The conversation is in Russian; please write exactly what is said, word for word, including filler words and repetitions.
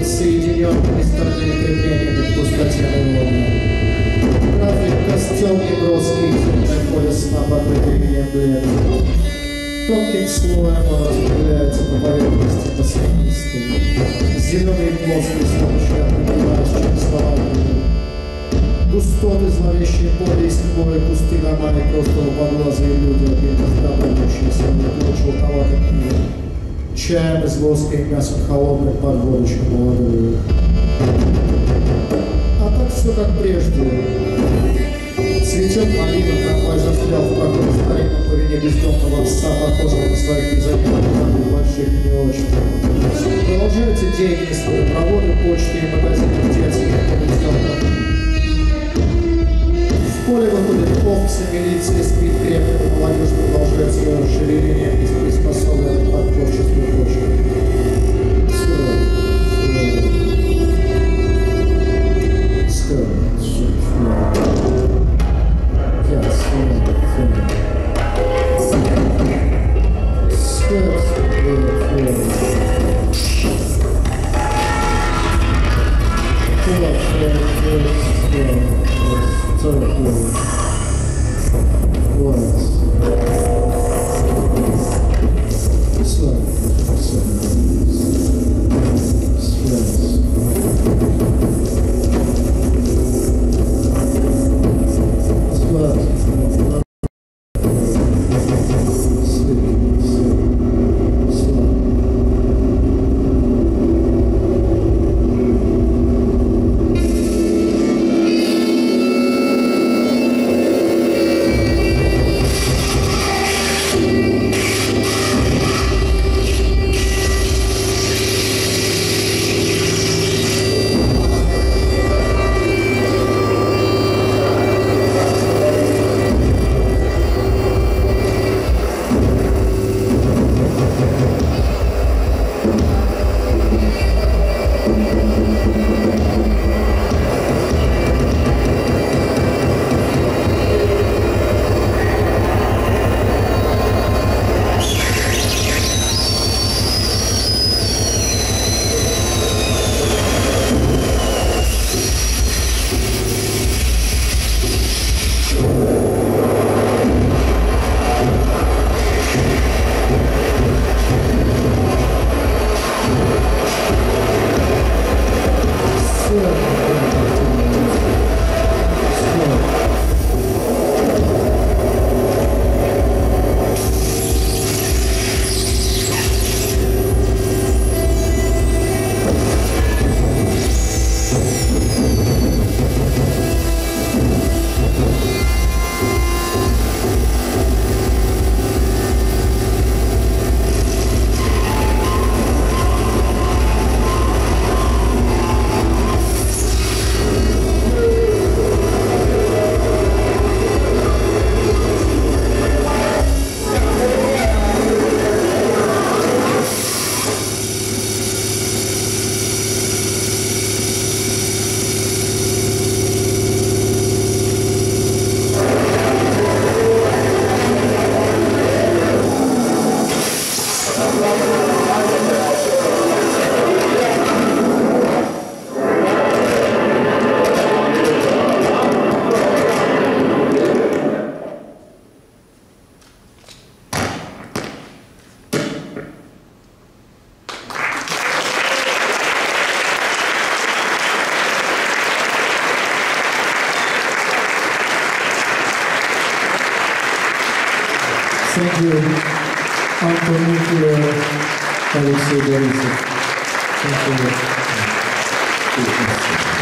соединенными стальными креплениями в пустоте Вавилона. Разве костел неброский, темное поле сна, покрытое именем бледным. Тонким слоем он распределяется по поверхности маслянистой. Зеленый плоский снова отмываешь через словами. Густоты, зловещие поле и снеговые кусты домами просто лупоглазые люди, объединившиеся в ночь желтоватым книгом. Чаем из воска и мясом холодным под водочку молодую. А так все как прежде. Цветет малина, трамвай застрял в проходе старинном по вине бездомного пса, похожего на своих незаконных больших и не очень. Продолжаются деятельность водопровода, почты и магазины детских коммуникаторов. В поле выходят овцы, милиция спит крепко, и молодежь продолжает свое расширение, приспособленное под творческую почву. Thank you, Anthony Killer, Alexei Borisov. Thank you.